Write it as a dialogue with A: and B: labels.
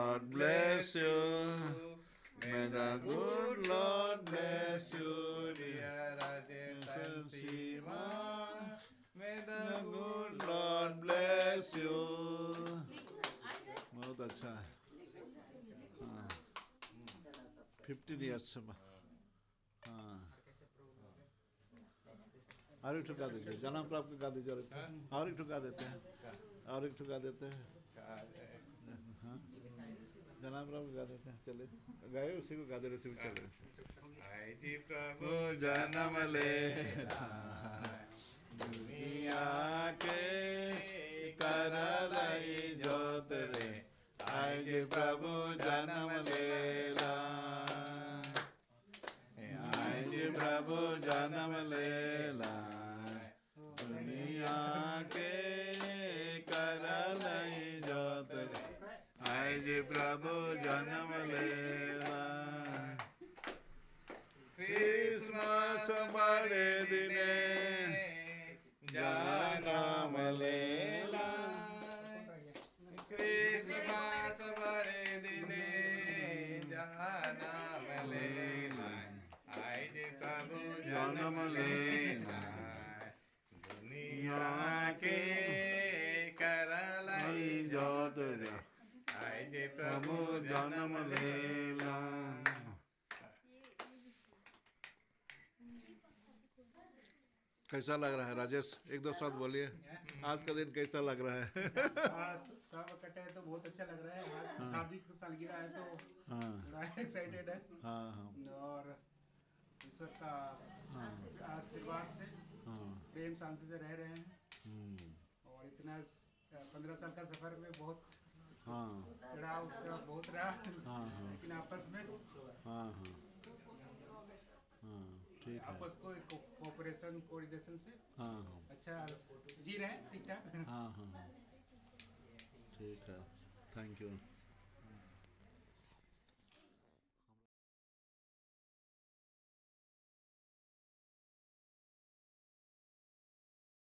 A: Lord bless you. May the good Lord bless you, dear Rajesh and Seema. May the good Lord bless you. बहुत अच्छा है. 15 years से हाँ. और एक ठुका दीजिए, जन्म प्राप्त गा दीजिए. और एक ठुका देते हैं. और एक ठुका देते हैं. हाँ, जन्म प्राप्त गा देते हैं. चले गाए उसी को गा दे रहे, उसी को चले. आई जी प्रभु जन्म ले दुनिया के करलई जोत रे. आई जी प्रभु जन्म लेला. आई जी प्रभु जन्म लेला. दुनिया के करलई जोत रे. आई जी प्रभु जन्म लेला. क्रिसमस बड़े दिने जन्म लेला. क्रिसमस बड़े दिने जन्म लेला. आई जी प्रभु जन्म लेला. दुनिया के करलई जोत रे. आई जी प्रभु जन्म लेला. कैसा लग रहा है राजेश? एक दो शब्द बोलिए. आज का दिन कैसा लग रहा है?
B: सब इकट्ठे है तो बहुत अच्छा लग रहा है. आज शादी की सालगिरह है तो थोड़ा एक्साइटेड है. और ईश्वर का आशीर्वाद से प्रेम शांति से रह रहे हैं. और इतना 15 साल का सफर में बहुत चढ़ाव उतराव बहुत रहा. लेकिन आपस में आपस को कोऑपरेशन कोऑर्डिनेशन से अच्छा जी रहे हैं ठीक ठाक.
A: ठीक है. Thank you.